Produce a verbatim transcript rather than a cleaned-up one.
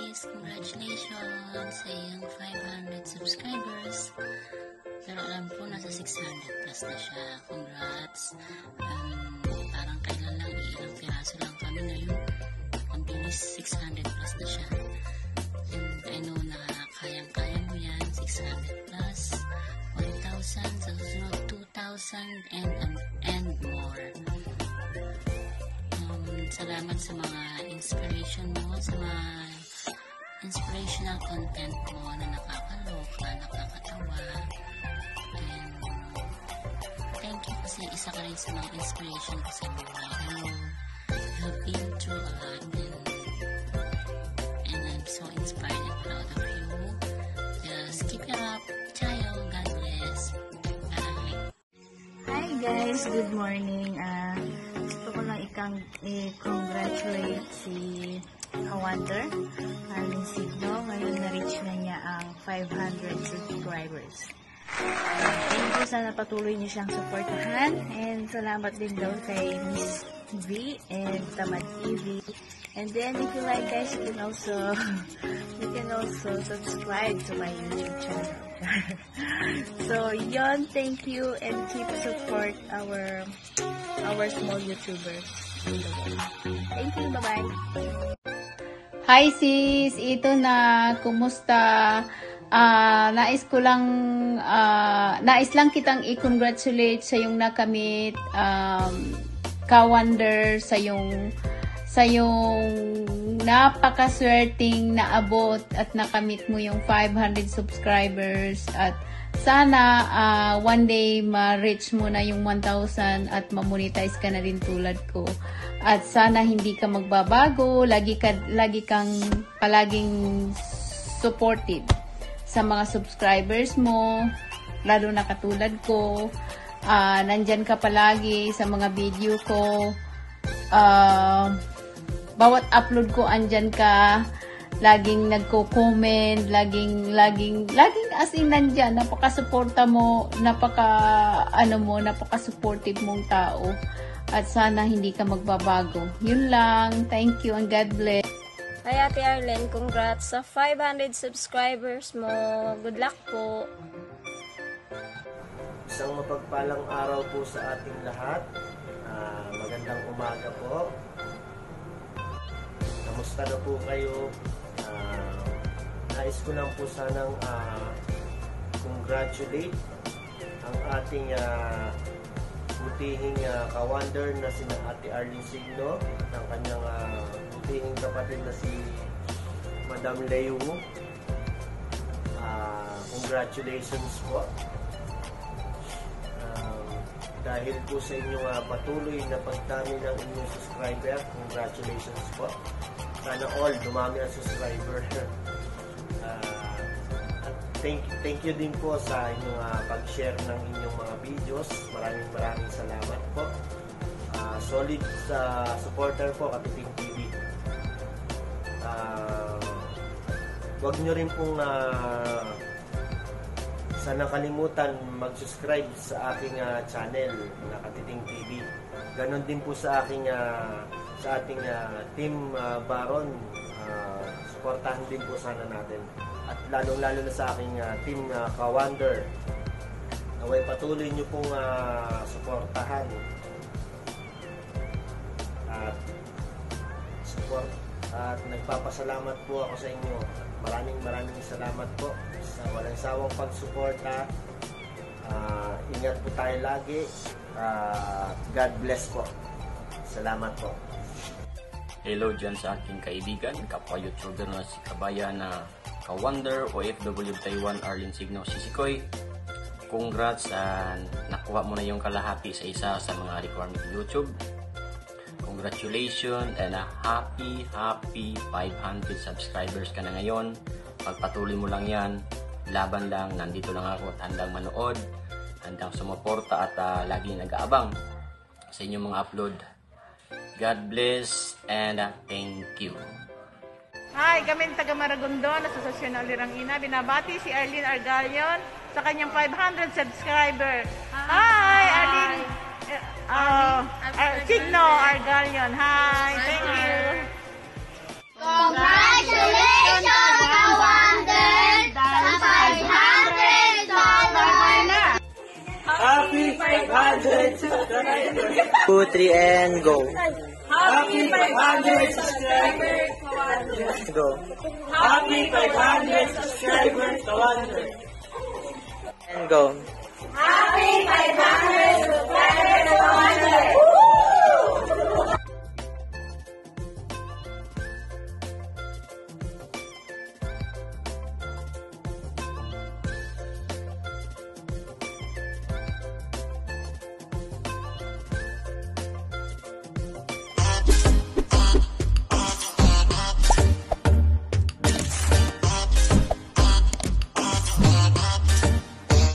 guys! Congratulations sa iyong five hundred subscribers. Pero alam ko nasa six hundred plus na siya. Congrats! Um, parang kailan lang, ilang piraso lang kami ngayon. Ang bilis, six hundred plus na siya. And I know na kayang-kaya mo yan. six hundred plus, one thousand, sa susunod two thousand, and, and, and more. Um, salamat sa mga inspiration mo, sa mga inspirational content mo na nakakaloka, nakakatawa. And thank you kasi isa ka rin sa mga inspiration ko sa buhay. I know you have been through a lot, and, and I'm so inspired and proud of you. Just keep it up. Chayo, God bless. Bye. Hi guys, good morning. Uh, gusto ko lang ikang i-congratulate si Kawander, Arlene Signo. Ngayon na-reach na niya ang five hundred subscribers. Thank you, sana patuloy niyo siyang supportahan. And salamat din daw kay Miss V and Tamad T V. And then if you like guys, you can also you can also subscribe to my YouTube channel. So yon, thank you and keep support our our small YouTubers. Thank you, bye bye. Hi sis, ito na, kumusta? Uh, nais ko lang, uh, nais lang kitang i-congratulate sa yung nakamit, um, Kawander, sa yung, sa yung napakaswerteng naabot at nakamit mo yung five hundred subscribers, at sana uh, one day ma-reach mo na yung one thousand at ma-monetize ka na rin tulad ko. At sana hindi ka magbabago, lagi ka lagi kang palaging supportive sa mga subscribers mo, lalo na katulad ko. Uh, nandyan ka palagi sa mga video ko. Uh, bawat upload ko andyan ka. Laging nagko-comment, laging, laging, laging as in nandyan, napaka-suporta mo, napaka, ano mo, napaka-supportive mong tao. At sana hindi ka magbabago. Yun lang. Thank you and God bless. Hi Ate Arlene, congrats sa five hundred subscribers mo. Good luck po. Isang mapagpalang araw po sa ating lahat. Uh, magandang umaga po. Kamusta na po kayo? Uh, nais ko lang po sanang uh, congratulate ang ating uh, butihing uh, Kawander na si Ate Arlene Signo, ng kanyang uh, butihing kapatid na si Madam Leo. Uh, congratulations po. Uh, dahil po sa inyong uh, patuloy na pagdami ng inyong subscriber, congratulations po. Sana all dumami ang subscriber. uh, at thank, thank you din po sa inyong uh, pag-share ng inyong mga videos. Maraming maraming salamat po. Uh, solid sa uh, supporter po, Katiting T V. Uh, Huwag nyo rin pong uh, sana kalimutan mag-subscribe sa aking uh, channel na Katiting T V. Ganon din po sa aking uh, sa ating uh, team uh, Baron, uh, suportahan din po sana natin, at lalong-lalo na sa aking uh, team uh, Kawander, naway patuloy nyo pong uh, suportahan at support, at nagpapasalamat po ako sa inyo. Maraming maraming salamat po sa walang sawang pagsuporta. Uh, ingat po tayo lagi. uh, God bless po. Salamat po. Hello dyan sa aking kaibigan, kapwa YouTuber na si Kabayan na Kawander, O F W Taiwan, Arlene Signo, Sisikoy. Congrats, and nakuha mo na yung kalahati sa isa sa mga requirement ng YouTube. Congratulations and a happy, happy five hundred subscribers ka na ngayon. Pagpatuloy mo lang yan, laban lang, nandito lang ako at handang manood, handang sumuporta at uh, lagi nag-aabang sa inyong mga upload. God bless and uh, thank you. Hi, kami taga Maragondon, Asosasyon ng Lirang Ina. Binabati si Arlene Argalion sa kanyang five hundred subscriber. Hi, Hi Arlene. Uh, uh, Signo Argalion. Hi, thank you. Congratulations! two, three, and go. Happy five hundred subscribers, Kawander. Go. Happy five hundred subscribers, Kawander. And go. Happy five hundred subscribers, Kawander.